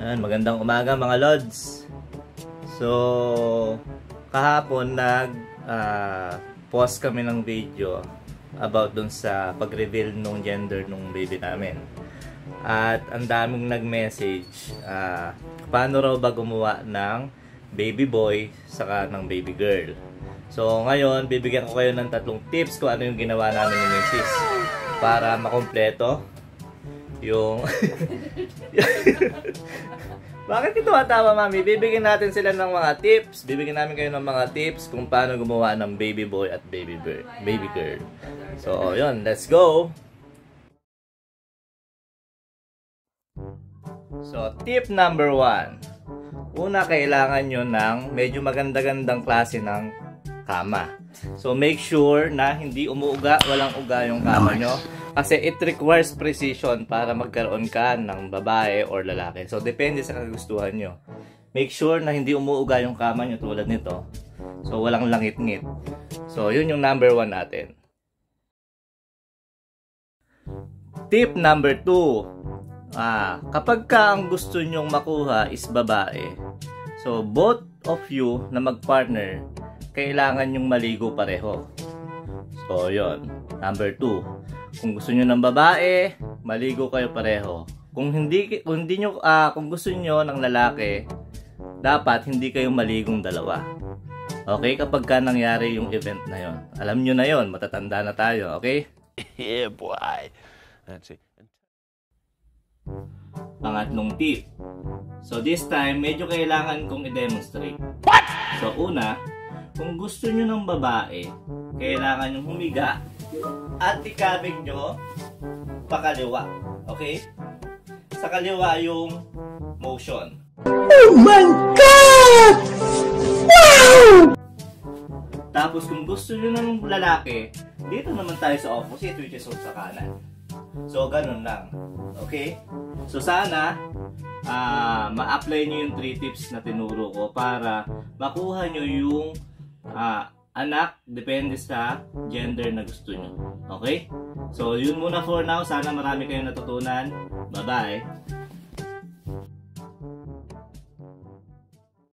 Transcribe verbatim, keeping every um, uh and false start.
Ayan, magandang umaga mga lods. So, kahapon nag uh, post kami ng video about dun sa pag-reveal nung gender nung baby namin. At ang daming nag-message uh, paano raw ba gumawa ng baby boy saka ng baby girl. So, ngayon, bibigyan ko kayo ng tatlong tips kung ano yung ginawa namin ni Missus para makompleto yung bakit ito atawa, mami? Bibigyan natin sila ng mga tips. Bibigyan namin kayo ng mga tips kung paano gumawa ng baby boy at baby girl. Baby girl. So, yun. Let's go! So, tip number one. Una, kailangan nyo ng medyo maganda-gandang klase ng kama. So, make sure na hindi umuuga, walang uga yung kama nyo. Kasi it requires precision para magkaroon ka ng babae or lalaki. So, depende sa kagustuhan nyo. Make sure na hindi umuuga yung kama nyo tulad nito. So, walang langit-ngit. So, yun yung number one natin. Tip number two. Ah, kapag ka ang gusto nyong makuha is babae, so, both of you na mag-partner, kailangan nyong maligo pareho. So, yun. Number two. Kung gusto niyo ng babae, maligo kayo pareho. Kung hindi kung hindi niyo uh, kung gusto niyo ng lalaki, dapat hindi kayo maligong dalawa. Okay, kapag ka nangyari yung event na yon. Alam niyo na yon, matatanda na tayo, okay? Yeah, boy. That's it. Pangatlong tip. So this time, medyo kailangan kong i-demonstrate. What? So una, kung gusto niyo ng babae, kailangan yung humiga at ikabig nyo pakaliwa. Okay? Sa kaliwa yung motion. Oh my God! Wow! Tapos kung gusto nyo ng lalaki, dito naman tayo sa opposite, which is sa kanan. So, ganun lang. Okay? So, sana uh, ma-apply nyo yung three tips na tinuro ko para makuha nyo yung uh, anak, depende sa gender na gusto nyo. Okay? So, yun muna for now. Sana marami kayong natutunan. Bye-bye!